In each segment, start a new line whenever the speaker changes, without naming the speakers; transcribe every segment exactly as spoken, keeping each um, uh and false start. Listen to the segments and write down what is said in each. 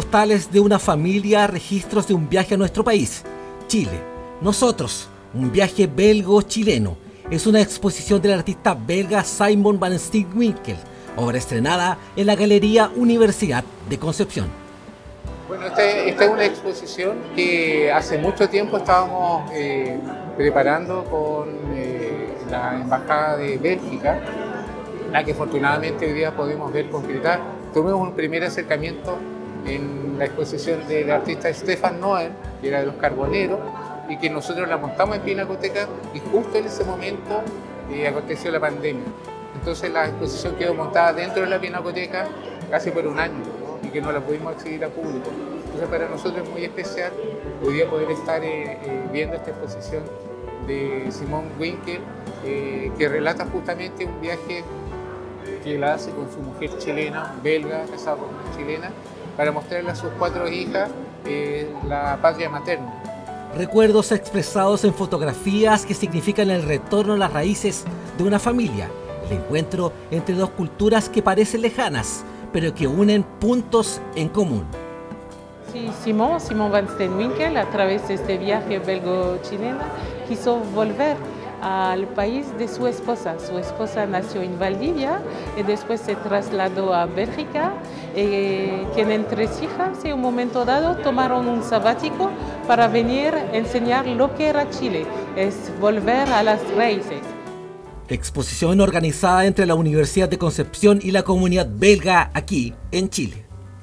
postales de una familia, registros de un viaje a nuestro país, Chile. Nosotros, un viaje belgo-chileno. Es una exposición del artista belga Simon van Steenwinkel, obra estrenada en la Galería Universidad de Concepción.
Bueno, esta, esta es una exposición que hace mucho tiempo estábamos eh, preparando con eh, la Embajada de Bélgica, la que afortunadamente hoy día podemos ver concretar. Tuvimos un primer acercamiento en la exposición del artista Stefan Noel, que era de los Carboneros, y que nosotros la montamos en Pinacoteca, y justo en ese momento eh, aconteció la pandemia. Entonces la exposición quedó montada dentro de la Pinacoteca casi por un año, ¿no? Y que no la pudimos exhibir a público. Entonces para nosotros es muy especial hoy día poder estar eh, eh, viendo esta exposición de Simon Winkel, eh, que relata justamente un viaje que él hace con su mujer chilena, belga, casado con una chilena, para mostrarle a sus cuatro hijas eh, la patria materna.
Recuerdos expresados en fotografías que significan el retorno a las raíces de una familia, el encuentro entre dos culturas que parecen lejanas, pero que unen puntos en común.
Sí, Simon, Simon van Steenwinkel, a través de este viaje belgo-chileno, quiso volver al país de su esposa. Su esposa nació en Valdivia y después se trasladó a Bélgica. Eh, tienen tres hijas y en un momento dado tomaron un sabático para venir a enseñar lo que era Chile, es volver a las raíces.
Exposición organizada entre la Universidad de Concepción y la comunidad belga aquí en Chile.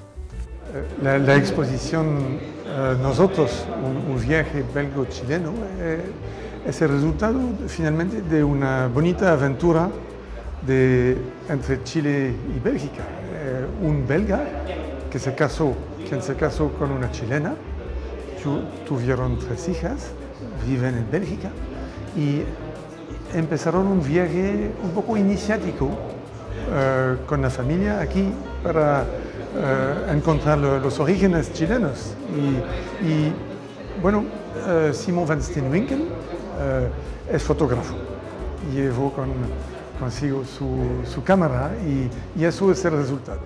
La, la exposición uh, Nosotros, un, un viaje belgo-chileno, eh, es el resultado finalmente de una bonita aventura de, entre Chile y Bélgica. Eh, un belga que se casó, quien se casó con una chilena, tu, tuvieron tres hijas, viven en Bélgica y empezaron un viaje un poco iniciático eh, con la familia aquí para eh, encontrar lo, los orígenes chilenos. Y, y bueno, eh, Simon van Steenwinkel eh, es fotógrafo, llevó con, consigo su, su cámara y, y eso es el resultado.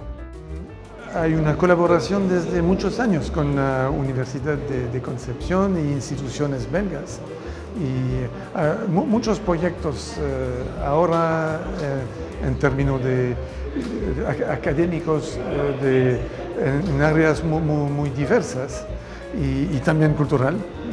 Hay una colaboración desde muchos años con la Universidad de, de Concepción e instituciones belgas. Y uh, mu muchos proyectos uh, ahora uh, en términos de, de académicos uh, de, en áreas muy, muy, muy diversas y, y también cultural.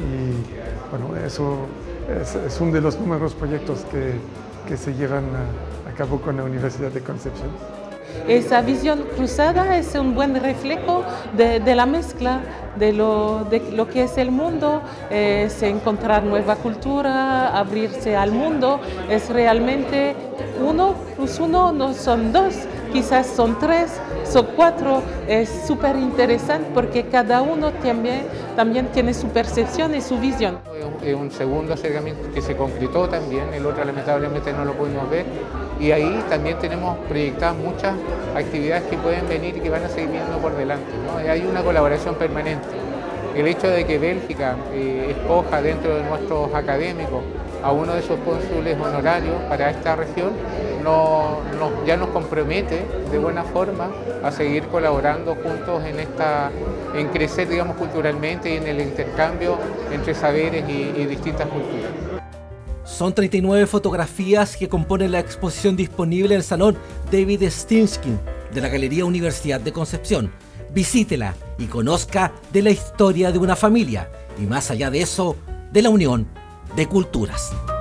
Y bueno, eso es, es uno de los numerosos proyectos que, que se llevan a, a cabo con la Universidad de Concepción.
Esa visión cruzada es un buen reflejo de, de la mezcla de lo, de lo que es el mundo, es encontrar nueva cultura, abrirse al mundo, es realmente uno plus uno no son dos, quizás son tres, son cuatro, es súper interesante porque cada uno también, también tiene su percepción y su visión.
Un segundo acercamiento que se concretó también, el otro lamentablemente no lo pudimos ver, y ahí también tenemos proyectadas muchas actividades que pueden venir y que van a seguir viendo por delante, ¿no? Hay una colaboración permanente. El hecho de que Bélgica eh, escoja dentro de nuestros académicos a uno de sus cónsules honorarios para esta región no, no, ya nos compromete de buena forma a seguir colaborando juntos en, esta, en crecer, digamos, culturalmente y en el intercambio entre saberes y, y distintas culturas.
Son treinta y nueve fotografías que componen la exposición disponible en el Salón David Stinskin de la Galería Universidad de Concepción. Visítela y conozca de la historia de una familia y más allá de eso, de la unión de culturas.